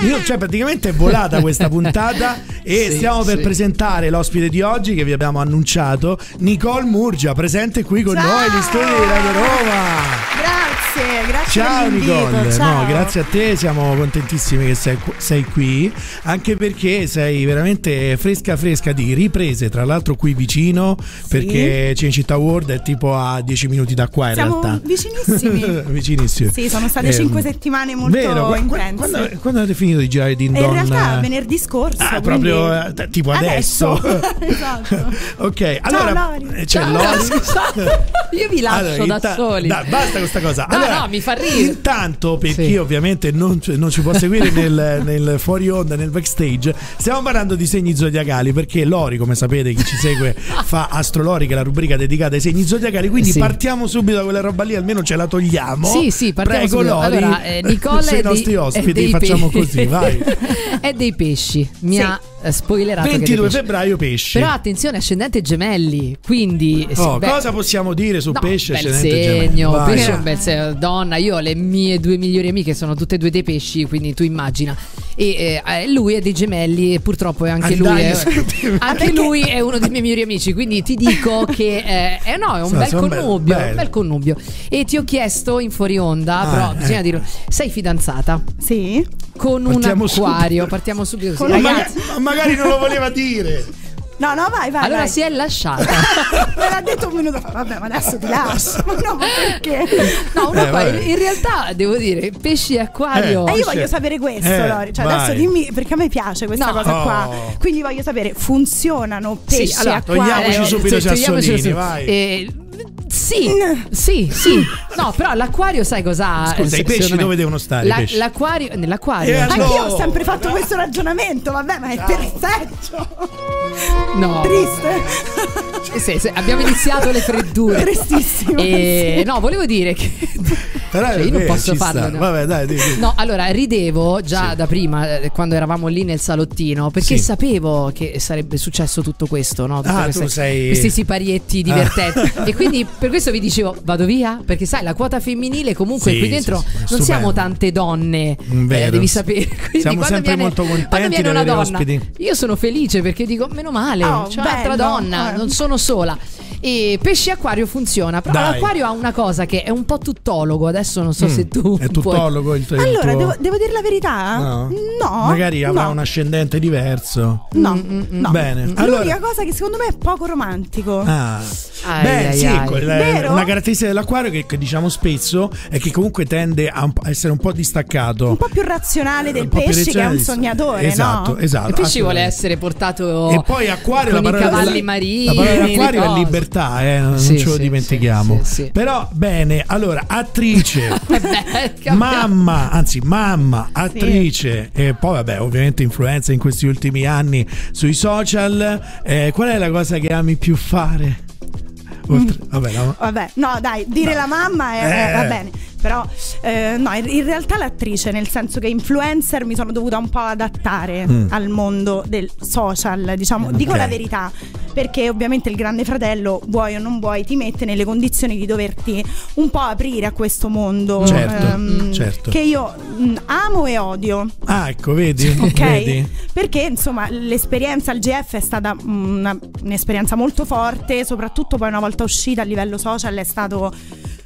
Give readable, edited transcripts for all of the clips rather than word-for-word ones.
Cioè praticamente è volata questa puntata e stiamo per presentare l'ospite di oggi che vi abbiamo annunciato, Nicole Murgia, presente qui con noi agli studi di Radio Roma. Grazie ciao Nicole. Ciao. No, grazie a te, siamo contentissimi che sei qui, anche perché sei veramente fresca di riprese, tra l'altro qui vicino, perché Cinecittà World è tipo a 10 minuti da qua in realtà. Vicinissimi. Sì, sono state 5 settimane molto intense. Quando avete finito di girare Din Don? In realtà venerdì scorso. Proprio tipo adesso. Esatto. Ok, allora c'è Lori. Io vi lascio da soli. Basta questa cosa. No, mi fa ridere. Intanto, per chi ovviamente non ci può seguire nel fuori onda, nel backstage, stiamo parlando di segni zodiacali, perché Lori, come sapete, chi ci segue, fa Astrolori, che è la rubrica dedicata ai segni zodiacali. Quindi partiamo subito da quella roba lì, almeno ce la togliamo. Sì, partiamo Prego, subito. Lori, allora, Nicole sui nostri ospiti facciamo così, vai. È dei pesci. Mi ha spoilerato 22 febbraio pesci. Però attenzione, ascendente Gemelli, quindi cosa possiamo dire su pesce ascendente segno, Gemelli? Pesce è un bel segno. Donna, io ho le mie 2 migliori amiche, sono tutte e 2 dei pesci, quindi tu immagina. E lui è dei Gemelli e purtroppo è anche lui è uno dei miei migliori amici, quindi ti dico che è un bel connubio. E ti ho chiesto in fuori onda, però bisogna dirlo, sei fidanzata? Sì. Con un acquario. Partiamo subito così. Magari non lo voleva dire. No, vai. Allora si è lasciata. Me l'ha detto un minuto fa. Vabbè, ma adesso ti lascio. No, ma perché? No, in realtà devo dire, pesci e acquario. Io voglio sapere questo, Lori. Cioè, adesso dimmi, perché a me piace questa cosa qua. Quindi voglio sapere, funzionano pesci e acquario? Togliamoci subito i sassolini, vai. Sì. No, però l'acquario sai cos'ha? Scusa, i pesci dove devono stare? L'acquario, nell'acquario. Anch'io ho sempre fatto questo ragionamento, vabbè, ma è perfetto. No. Triste. Sì, abbiamo iniziato le freddure. Tristissimo. No, volevo dire che io non posso farlo. No. Vabbè, dai. No, allora ridevo già da prima, quando eravamo lì nel salottino, perché sapevo che sarebbe successo tutto questo, no? Questi siparietti divertenti. E quindi per questo vi dicevo, vado via, perché sai, la quota femminile comunque qui dentro non siamo tante donne, devi sapere. Quindi siamo sempre molto contenti di avere ospiti. Io sono felice perché dico, meno male, c'è un'altra donna, non sono sola. E pesci acquario funziona, però l'acquario ha una cosa che è un po' tuttologo. Adesso non so se tu è tuttologo allora devo dire la verità? No. Magari avrà un ascendente diverso. No. Bene. L'unica cosa che secondo me è poco romantico. Una caratteristica dell'acquario che diciamo spesso è che comunque tende a essere un po' distaccato, un po' più razionale del pesce, che è un sognatore. Esatto. Il pesce vuole essere portato, e poi acquario, con i cavalli marini. La parola acquario è libertà, non ce lo dimentichiamo. Sì. Però bene, allora attrice, mamma, attrice, e poi vabbè, ovviamente influenza in questi ultimi anni sui social. Qual è la cosa che ami più fare? Vabbè, no, dai, dire la mamma va bene. Però no, in realtà l'attrice, nel senso che influencer mi sono dovuta un po' adattare al mondo del social, diciamo. Dico la verità, perché ovviamente il Grande Fratello, vuoi o non vuoi, ti mette nelle condizioni di doverti un po' aprire a questo mondo, certo. Che io amo e odio. Ecco, vedi? Ok? Vedi? Perché insomma l'esperienza al GF è stata un'esperienza molto forte, soprattutto poi una volta uscita a livello social è stato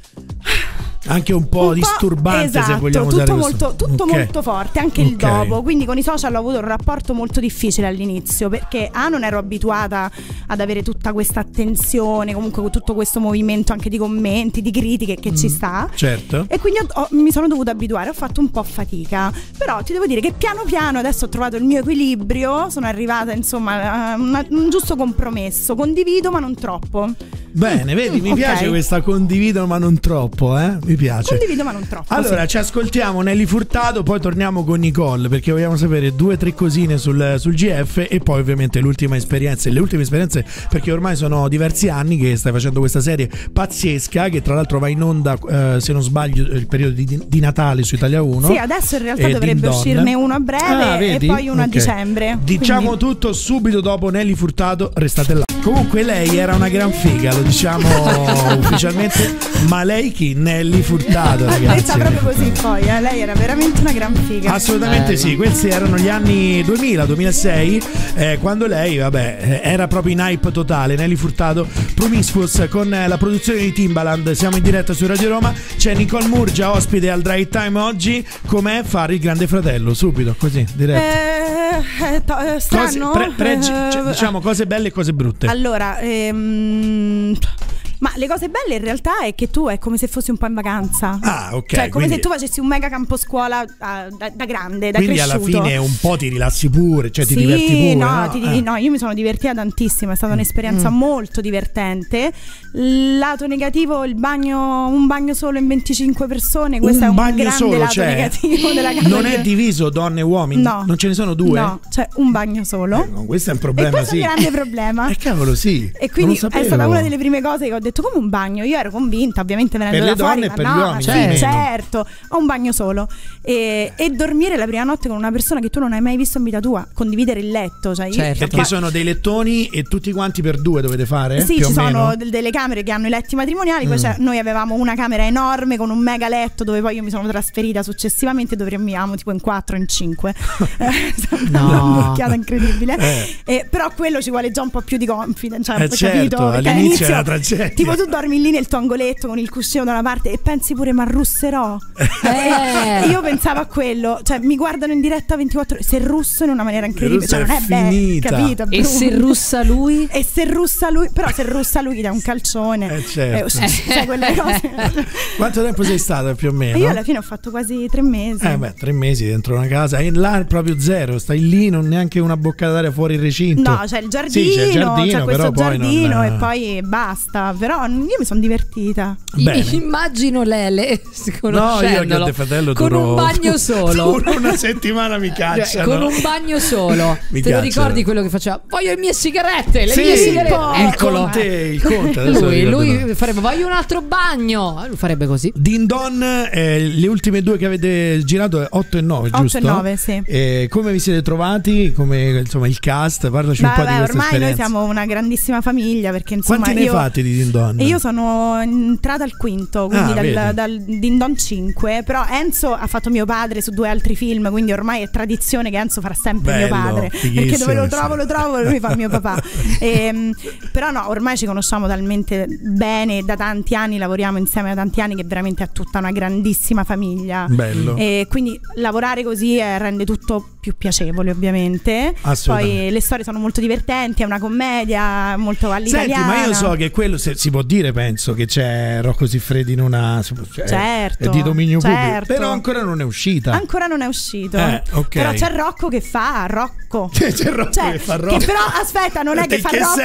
anche un po' disturbante, se vogliamo usare tutto molto forte, anche il dopo. Quindi con i social ho avuto un rapporto molto difficile all'inizio, perché non ero abituata ad avere tutta questa attenzione, comunque con tutto questo movimento anche di commenti, di critiche che ci sta. Certo. E quindi mi sono dovuta abituare, ho fatto un po' fatica, però ti devo dire che piano piano adesso ho trovato il mio equilibrio, sono arrivata insomma a un giusto compromesso, condivido ma non troppo. Bene, vedi, mi piace questa condivido ma non troppo, mi piace. Condivido ma non troppo. Allora, ci ascoltiamo Nelly Furtado, poi torniamo con Nicole, perché vogliamo sapere 2 o 3 cosine sul GF, e poi ovviamente le ultime esperienze, perché ormai sono diversi anni che stai facendo questa serie pazzesca, che tra l'altro va in onda, se non sbaglio, il periodo di Natale su Italia 1. Sì, adesso in realtà dovrebbe uscirne uno a breve e poi uno a dicembre. Diciamo tutto subito dopo Nelly Furtado, restate là. Comunque lei era una gran figa, lo diciamo ufficialmente. Ma lei chi? Nelly Furtado, ragazzi. Pensa proprio così poi, lei era veramente una gran figa. Assolutamente sì, questi erano gli anni 2000-2006, quando lei, vabbè, era proprio in hype totale. Nelly Furtado, Promiscuous, con la produzione di Timbaland. Siamo in diretta su Radio Roma. C'è Nicole Murgia, ospite al Drive Time oggi. Com'è fare il Grande Fratello? Subito, così, diretto. Strano. Diciamo cose belle e cose brutte. Allora, ma le cose belle in realtà è che tu è come se fossi un po' in vacanza. Ah, ok. Cioè, come quindi, se tu facessi un mega campo scuola da grande, da quindi cresciuto. Alla fine un po' ti rilassi pure, cioè ti diverti pure. No, io mi sono divertita tantissimo, è stata un'esperienza molto divertente. Lato negativo, un bagno solo in 25 persone. Questo è un grande solo, lato negativo della casa. Non è diviso donne e uomini? No. Non ce ne sono due? No, c'è un bagno solo. Questo è un problema, e questo sì. è un grande problema. Cavolo, sì. E quindi è stata una delle prime cose che ho detto, come un bagno? Io ero convinta, ovviamente venendo da fuori, per le donne e per no, gli uomini, certo, ho un bagno solo e dormire la prima notte con una persona che tu non hai mai visto in vita tua, condividere il letto, cioè perché sono dei lettoni e tutti quanti per due dovete fare? Sì, più ci o sono meno? delle camere che hanno i letti matrimoniali, poi noi avevamo una camera enorme con un mega letto dove poi io mi sono trasferita successivamente, dove dormivamo tipo in 4 o in 5. Una un'occhiata incredibile. Però quello ci vuole già un po' più di confidence, cioè, certo, capito? Perché all'inizio è una tragedia. Tipo tu dormi lì nel tuo angoletto con il cuscino da una parte e pensi pure ma russerò. Io pensavo a quello, cioè mi guardano in diretta 24 ore, se russo in una maniera incredibile, cioè non è bello, capito? E se russa lui? E se russa lui, però se russa lui gli dà un calcione. Certo. Sai quelle cose. Quanto tempo sei stata più o meno? Io alla fine ho fatto quasi 3 mesi. 3 mesi dentro una casa e là proprio zero, stai lì, non neanche una boccata d'aria fuori il recinto. No, c'è il giardino, c'è questo giardino e poi basta. Però io mi sono divertita. Immagino Lele No, io che al fratello con un bagno solo. Una settimana mi cacciano. Con un bagno solo. Te lo ricordi quello che faceva? Voglio le mie sigarette, le sì, mie sigarette. Il conte. Lui farebbe voglio un altro bagno. Lui farebbe così. Din Don, le ultime due che avete girato è 8 e 9, 8 giusto? 8 e 9, sì. Come vi siete trovati? Come insomma il cast? Parlaci un po' di questa ormai esperienza. Noi siamo una grandissima famiglia perché insomma quanti ne hai fatti di Din Don? Io sono entrata al quinto, quindi dal Din Don 5. Però Enzo ha fatto mio padre su 2 altri film, quindi ormai è tradizione che Enzo farà sempre mio padre, perché dove lo trovo lui fa mio papà. Però no, ormai ci conosciamo talmente bene, da tanti anni lavoriamo insieme da tanti anni, che veramente è tutta una grandissima famiglia. Bello. E quindi lavorare così rende tutto più piacevole, ovviamente. Poi le storie sono molto divertenti, è una commedia molto all'italiana. Senti, ma io so che quello si può dire, penso che c'è Rocco Siffredi in una certo, è di dominio pubblico, certo. però ancora non è uscita. Ancora non è uscito. Okay. Però c'è Rocco che fa Rocco. C'è Rocco che fa Rocco. Che però aspetta, non è che fa Rocco.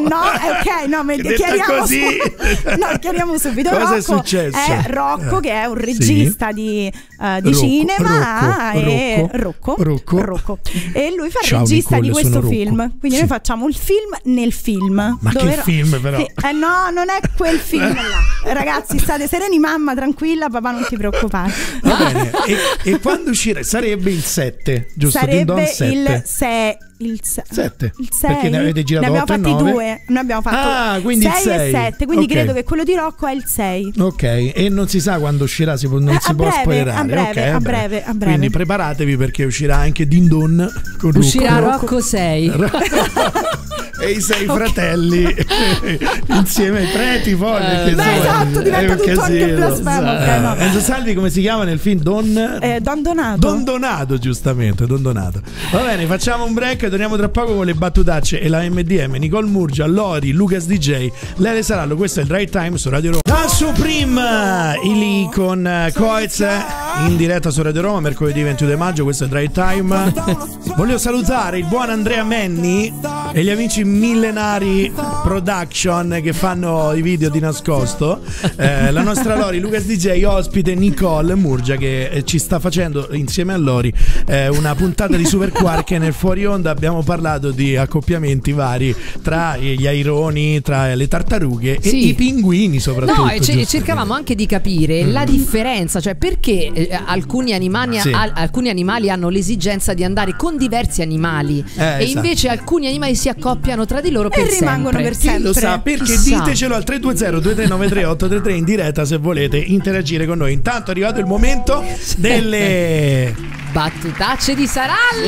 Chiariamo subito. Cosa Rocco è successo? È Rocco che è un regista di cinema. Rocco. E lui fa il regista di questo film. Quindi noi facciamo il film nel film. Ma che film però? No, non è quel film là. Ragazzi, state sereni, mamma tranquilla, papà non ti preoccupare. Va bene. E quando uscirà? Sarebbe il 7, giusto? Sarebbe il 6. Il 7. Il 6. Perché ne avete girato 8 e 9? Ne abbiamo fatti 2. Noi abbiamo fatto quindi 6 e 7. Quindi credo che quello di Rocco è il 6. Ok. E non si sa quando uscirà, non si può spoilerare. A breve. Quindi preparatevi perché uscirà anche Din Don con uscirà Rocco 6. E i 6 fratelli insieme ai preti poi. Esatto, diventa tutto anche blasfemo. Enzo Salvi come si chiama nel film? Don Donato. Don Donato, giustamente, Don Donato. Va bene, facciamo un break, torniamo tra poco con le battutacce e la MDM, Nicole Murgia, Lori, Lucas DJ, Lele Sarallo. Questo è il Drive Time su Radio Roma. Da Supreme, Ili con Coez in diretta su Radio Roma, mercoledì 22 maggio. Questo è il Drive Time. Voglio salutare il buon Andrea Menni e gli amici Millenari Production che fanno i video di nascosto. La nostra Lori, Lucas DJ, ospite Nicole Murgia che ci sta facendo insieme a Lori una puntata di Super Quark. Nel fuori onda abbiamo parlato di accoppiamenti vari tra gli aironi, tra le tartarughe e i pinguini soprattutto. No, e cercavamo anche di capire la differenza, cioè perché alcuni animali hanno l'esigenza di andare con diversi animali e invece alcuni animali si accoppiano tra di loro e rimangono per sempre. Chi lo sa, perché Chissà. ditecelo al 320-2393-833 in diretta se volete interagire con noi. Intanto è arrivato il momento delle battutacce di Sarallo.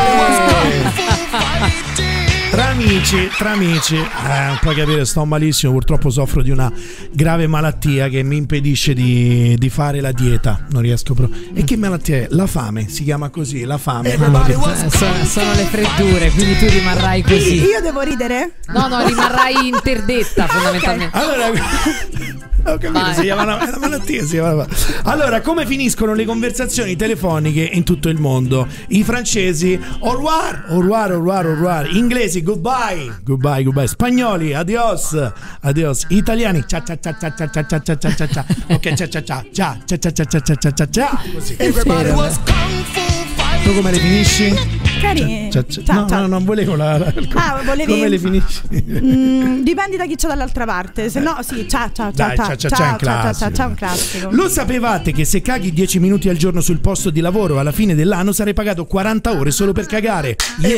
Tra amici, un po' capire, sto malissimo, purtroppo soffro di una grave malattia che mi impedisce di fare la dieta, non riesco proprio. E che malattia è? La fame, si chiama così, la fame. Sono le freddure, quindi tu rimarrai così. Io devo ridere? No, rimarrai interdetta fondamentalmente. Allora, ho capito, si chiama una malattia, si chiama. Allora, come finiscono le conversazioni telefoniche in tutto il mondo? I francesi au revoir, au revoir, au revoir, au revoir. Inglesi goodbye, goodbye, goodbye. Spagnoli adios, adios. Italiani ciao ciao ciao ciao ciao ciao ciao ciao ciao ciao. Ok, ciao ciao ciao ciao ciao ciao ciao ciao ciao ciao ciao. Così. Tu come le finisci? Cari. No, non volevo volevi. Come le finisci? Dipende da chi c'è dall'altra parte. Se no, sì, ciao, un classico. Lo sapevate che se caghi 10 minuti al giorno sul posto di lavoro alla fine dell'anno sarai pagato 40 ore solo per cagare?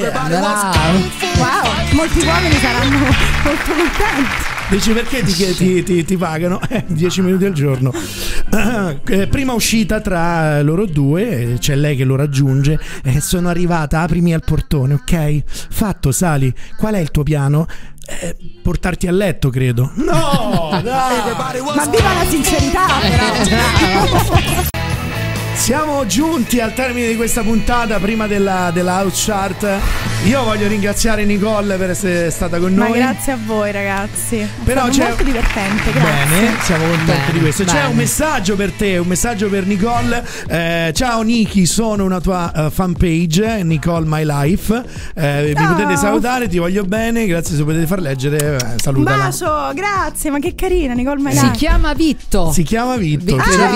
Wow, molti uomini saranno molto contenti. Dici perché ti pagano 10 minuti al giorno? Prima uscita tra loro due, c'è lei che lo raggiunge. Sono arrivata, aprimi al portone, ok? Fatto, sali. Qual è il tuo piano? Portarti a letto, credo. No, dai. Ma viva la sincerità, però. Siamo giunti al termine di questa puntata, prima della House Chart. Io voglio ringraziare Nicole per essere stata con noi. Ma grazie a voi, ragazzi. Però è molto divertente, grazie. Bene, siamo contenti di questo. C'è un messaggio per te, un messaggio per Nicole. Ciao Niki, sono una tua fanpage, Nicole My Life. Vi potete salutare, ti voglio bene, grazie se potete far leggere. Salutala. Un bacio, grazie, ma che carina Nicole My Life. Si chiama Vitto. Ciao Vitto.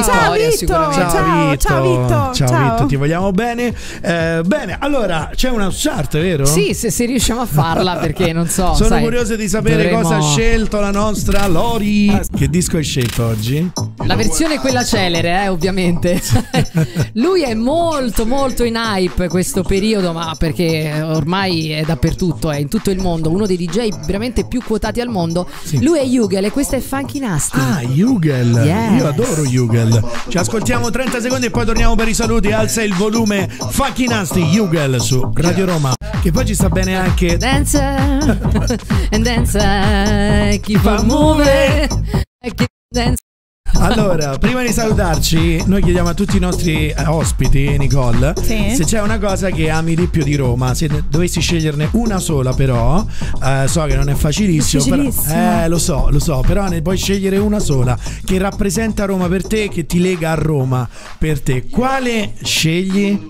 Ciao Vitto. Ciao Vitto, ti vogliamo bene. Bene, allora c'è una chart, vero? Sì, se riusciamo a farla, perché non so. Sono curioso di sapere cosa ha scelto la nostra Lori. Che disco hai scelto oggi? La versione quella celere, ovviamente. Lui è molto molto in hype questo periodo, ma perché ormai è dappertutto, è in tutto il mondo, uno dei DJ veramente più quotati al mondo. Sì. Lui è Jugel e questa è Funky Nasty. Jugel. Yes. Io adoro Jugel. Ci ascoltiamo 30 secondi e poi torniamo per i saluti. Alza il volume. Funky Nasty, Jugel su Radio Roma. Che poi ci sta bene anche Dance and dance, keep on moving, keep dance. Allora, prima di salutarci, noi chiediamo a tutti i nostri ospiti, Nicole, se c'è una cosa che ami di più di Roma. Se dovessi sceglierne una sola, però so che non è facilissimo, però, lo so, però ne puoi scegliere una sola che rappresenta Roma per te, che ti lega a Roma per te. Quale scegli?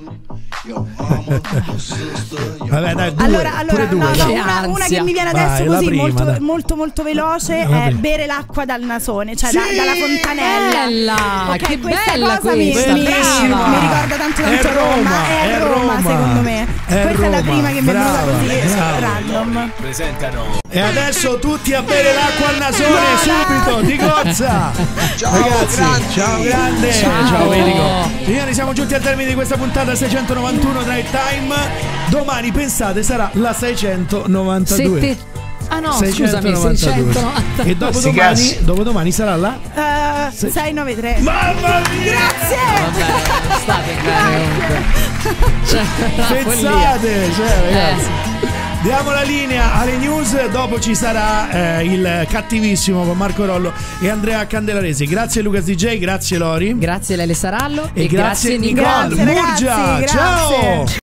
Vabbè, dai, allora due. Una che mi viene adesso così molto veloce è bere l'acqua dal nasone, cioè dalla fontanella. Bella, okay, che questa bella cosa questa. mi ricorda tanto Roma. È Roma, secondo me. Questa è la prima che mi è venuta così random. Presentano. E adesso tutti a bere l'acqua al nasone subito di cozza. Ciao ragazzi, grandi. ciao grande. Ciao Erico. Signori, siamo giunti al termine di questa puntata 691 Drive Time. Domani pensate sarà la 692. Scusami, 690. E dopodomani sarà la 693. Mamma mia! Grazie! Vabbè, state bene. Pensate, ragazzi. Diamo la linea alle news, dopo ci sarà il cattivissimo con Marco Rollo e Andrea Candelaresi. Grazie Lucas DJ, grazie Lori. Grazie Lele Sarallo e grazie Nicole Murgia. Ciao!